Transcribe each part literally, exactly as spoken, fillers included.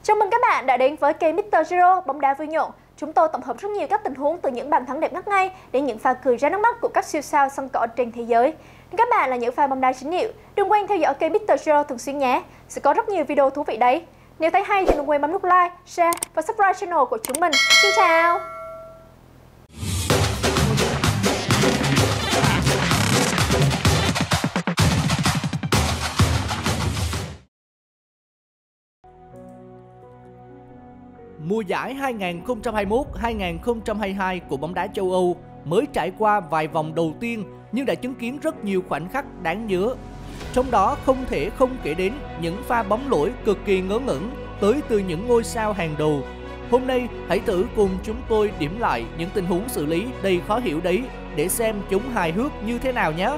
Chào mừng các bạn đã đến với kênh mít tơ Zero bóng đá vui nhộn. Chúng tôi tổng hợp rất nhiều các tình huống từ những bàn thắng đẹp ngất ngây đến những pha cười ra nước mắt của các siêu sao sân cỏ trên thế giới. Nếu các bạn là những fan bóng đá chính hiệu, đừng quên theo dõi kênh mít tơ Zero thường xuyên nhé. Sẽ có rất nhiều video thú vị đấy. Nếu thấy hay thì đừng quên bấm nút like, share và subscribe channel của chúng mình. Xin chào! Mùa giải hai nghìn không trăm hai mươi mốt hai nghìn không trăm hai mươi hai của bóng đá châu Âu mới trải qua vài vòng đầu tiên nhưng đã chứng kiến rất nhiều khoảnh khắc đáng nhớ. Trong đó không thể không kể đến những pha bóng lỗi cực kỳ ngớ ngẩn tới từ những ngôi sao hàng đầu. Hôm nay hãy thử cùng chúng tôi điểm lại những tình huống xử lý đầy khó hiểu đấy để xem chúng hài hước như thế nào nhé.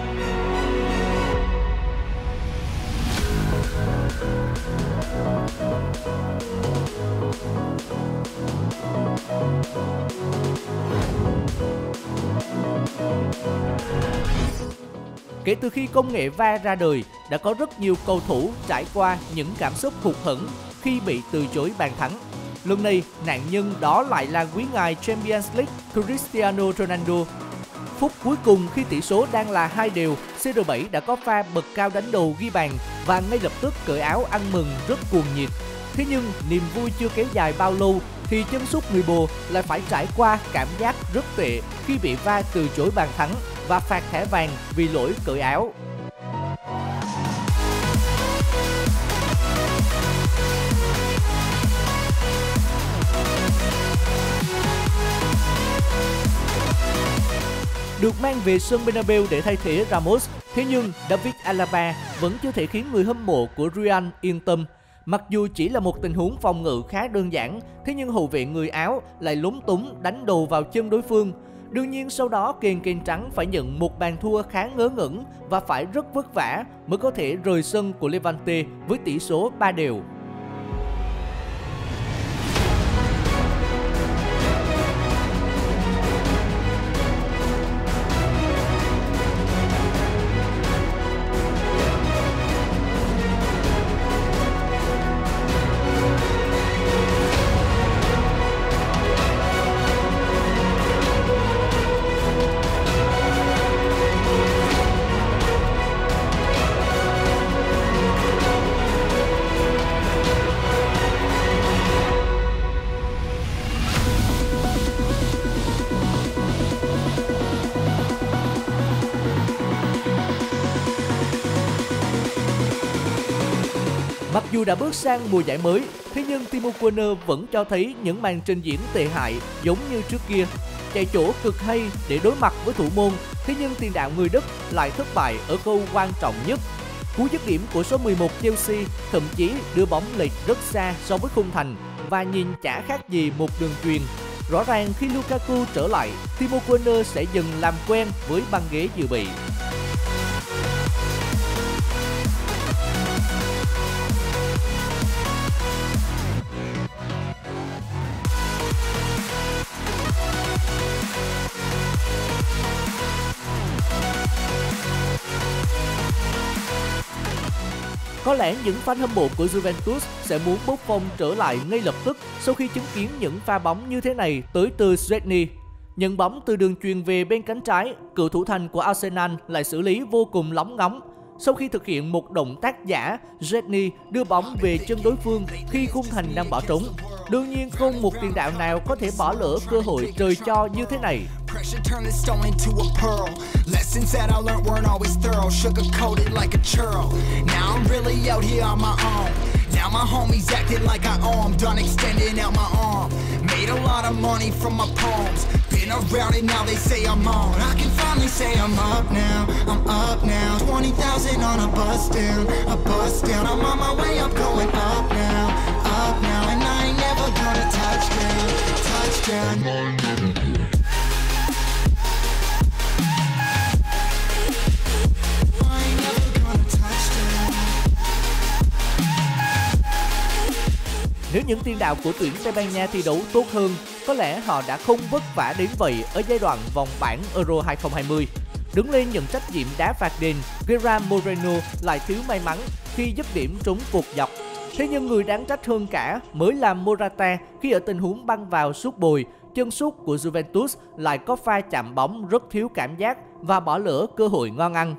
Kể từ khi công nghệ vê a rờ ra đời, đã có rất nhiều cầu thủ trải qua những cảm xúc hụt hẫng khi bị từ chối bàn thắng. Lần này, nạn nhân đó lại là quý ngài Champions League Cristiano Ronaldo. Phút cuối cùng khi tỷ số đang là hai đều, xê rờ bảy đã có pha bật cao đánh đầu ghi bàn và ngay lập tức cởi áo ăn mừng rất cuồng nhiệt. Thế nhưng niềm vui chưa kéo dài bao lâu thì chân sút người bồ lại phải trải qua cảm giác rất tệ khi bị vê a rờ từ chối bàn thắng và phạt thẻ vàng vì lỗi cởi áo. Được mang về sân Bernabeu để thay thế Ramos, thế nhưng David Alaba vẫn chưa thể khiến người hâm mộ của Real yên tâm. Mặc dù chỉ là một tình huống phòng ngự khá đơn giản, thế nhưng hậu vệ người Áo lại lúng túng đánh đầu vào chân đối phương. Đương nhiên sau đó kền kền trắng phải nhận một bàn thua khá ngớ ngẩn và phải rất vất vả mới có thể rời sân của Levante với tỷ số ba đều. Mặc dù đã bước sang mùa giải mới, thế nhưng Timo Werner vẫn cho thấy những màn trình diễn tệ hại giống như trước kia. Chạy chỗ cực hay để đối mặt với thủ môn, thế nhưng tiền đạo người Đức lại thất bại ở khâu quan trọng nhất. Cú dứt điểm của số mười một Chelsea thậm chí đưa bóng lệch rất xa so với khung thành và nhìn chả khác gì một đường chuyền. Rõ ràng khi Lukaku trở lại, Timo Werner sẽ dần làm quen với băng ghế dự bị. Có lẽ những fan hâm mộ của Juventus sẽ muốn bốc phong trở lại ngay lập tức sau khi chứng kiến những pha bóng như thế này tới từ Szczęsny. Nhận bóng từ đường chuyền về bên cánh trái, cựu thủ thành của Arsenal lại xử lý vô cùng lóng ngóng. Sau khi thực hiện một động tác giả, Szczęsny đưa bóng về chân đối phương khi khung thành đang bỏ trống. Đương nhiên không một tiền đạo nào có thể bỏ lỡ cơ hội trời cho như thế này. Pressure turned the stone into a pearl. Lessons that I learned weren't always thorough. Sugar-coated like a churl. Now I'm really out here on my own. Now my homies acting like I owe 'em. Done extending out my arm. Made a lot of money from my poems. Been around it, now they say I'm on. I can finally say I'm up now. I'm up now. twenty thousand on a bus down. A bus down. I'm on my way up, going up now. Up now. And I ain't never gonna touch down. Touch down. Nếu những tiền đạo của tuyển Tây Ban Nha thi đấu tốt hơn, có lẽ họ đã không vất vả đến vậy ở giai đoạn vòng bảng Euro hai không hai không. Đứng lên nhận trách nhiệm đá phạt đền, Gerard Moreno lại thiếu may mắn khi dứt điểm trúng cột dọc. Thế nhưng người đáng trách hơn cả mới là Morata khi ở tình huống băng vào sút bồi, chân sút của Juventus lại có pha chạm bóng rất thiếu cảm giác và bỏ lỡ cơ hội ngon ăn.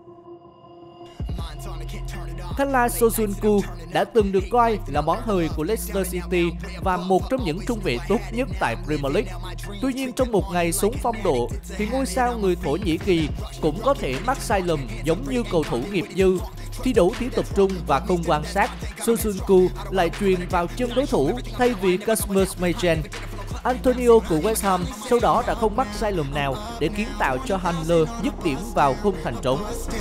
Khala Soyuncu đã từng được coi là món hời của Leicester City và một trong những trung vệ tốt nhất tại Premier League. Tuy nhiên trong một ngày xuống phong độ thì ngôi sao người Thổ Nhĩ Kỳ cũng có thể mắc sai lầm giống như cầu thủ nghiệp dư. Thi đấu thiếu tập trung và không quan sát, Soyuncu lại truyền vào chân đối thủ thay vì Kasper Schmeichel. Antonio của West Ham sau đó đã không mắc sai lầm nào để kiến tạo cho Handler dứt điểm vào khung thành trống.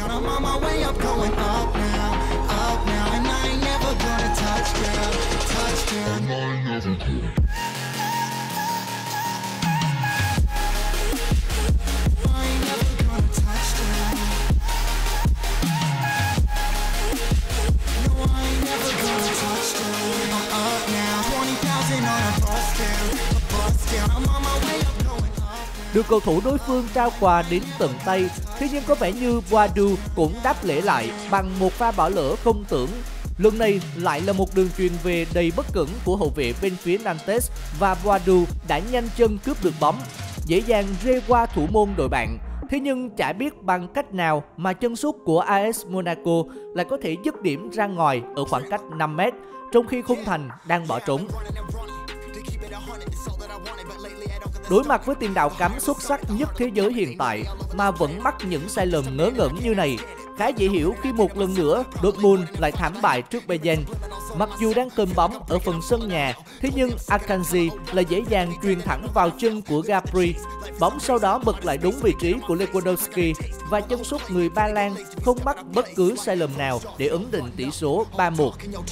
Được cầu thủ đối phương trao quà đến tận tay, thế nhưng có vẻ như Boadu cũng đáp lễ lại bằng một pha bỏ lỡ không tưởng. Lần này lại là một đường chuyền về đầy bất cẩn của hậu vệ bên phía Nantes và Boadu đã nhanh chân cướp được bóng, dễ dàng rê qua thủ môn đội bạn. Thế nhưng chả biết bằng cách nào mà chân sút của a ét Monaco lại có thể dứt điểm ra ngoài ở khoảng cách năm mét, trong khi khung thành đang bỏ trống. Đối mặt với tiền đạo cắm xuất sắc nhất thế giới hiện tại mà vẫn mắc những sai lầm ngớ ngẩn như này, khá dễ hiểu khi một lần nữa Dortmund lại thảm bại trước Bayern. Mặc dù đang cầm bóng ở phần sân nhà, thế nhưng Akanji lại dễ dàng truyền thẳng vào chân của Gnabry. Bóng sau đó bật lại đúng vị trí của Lewandowski và chân sút người Ba Lan không mắc bất cứ sai lầm nào để ấn định tỷ số ba một.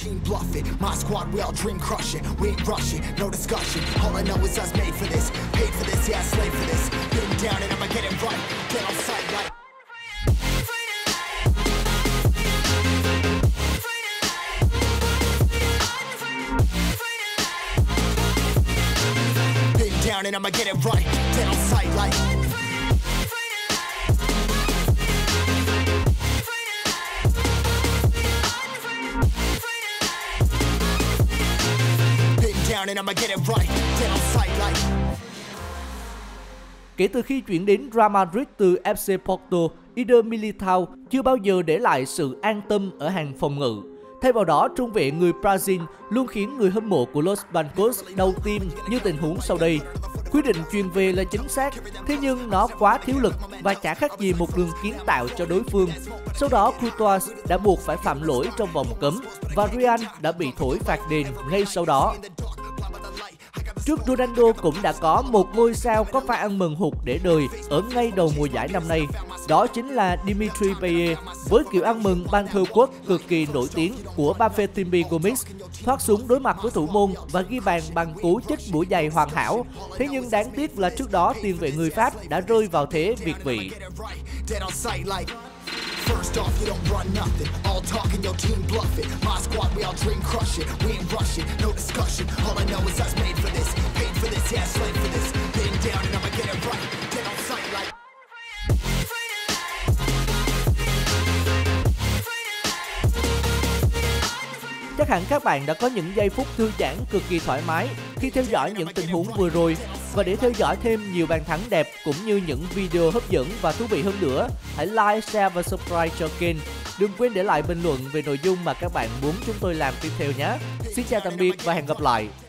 And I'ma get it right, then I'll sight like Been down and I'ma get it right, then I'll sight like. Kể từ khi chuyển đến Real Madrid từ ép xê Porto, Eder Militao chưa bao giờ để lại sự an tâm ở hàng phòng ngự. Thay vào đó, trung vệ người Brazil luôn khiến người hâm mộ của Los Blancos đau tim như tình huống sau đây. Quyết định chuyền về là chính xác, thế nhưng nó quá thiếu lực và chả khác gì một đường kiến tạo cho đối phương. Sau đó, Courtois đã buộc phải phạm lỗi trong vòng cấm và Real đã bị thổi phạt đền ngay sau đó. Trước Ronaldo cũng đã có một ngôi sao có pha ăn mừng hụt để đời ở ngay đầu mùa giải năm nay. Đó chính là Dimitri Payet với kiểu ăn mừng ban thơ quốc cực kỳ nổi tiếng của Bafétimbi Gomis, thoát súng đối mặt với thủ môn và ghi bàn bằng cú chích mũi giày hoàn hảo. Thế nhưng đáng tiếc là trước đó tiền vệ người Pháp đã rơi vào thế việt vị. First off, you don't run nothing. All talking, your team bluff it. My squad, we all dream crush it. We ain't rushing, no discussion. All I know is I was made for this, paid for this, yeah, slave for this. Been down and I'ma get it right. Get on sight like. Chắc hẳn các bạn đã có những giây phút thư giãn cực kỳ thoải mái khi theo dõi những tình huống vừa rồi. Và để theo dõi thêm nhiều bàn thắng đẹp cũng như những video hấp dẫn và thú vị hơn nữa, hãy like, share và subscribe cho kênh. Đừng quên để lại bình luận về nội dung mà các bạn muốn chúng tôi làm tiếp theo nhé. Xin chào tạm biệt và hẹn gặp lại.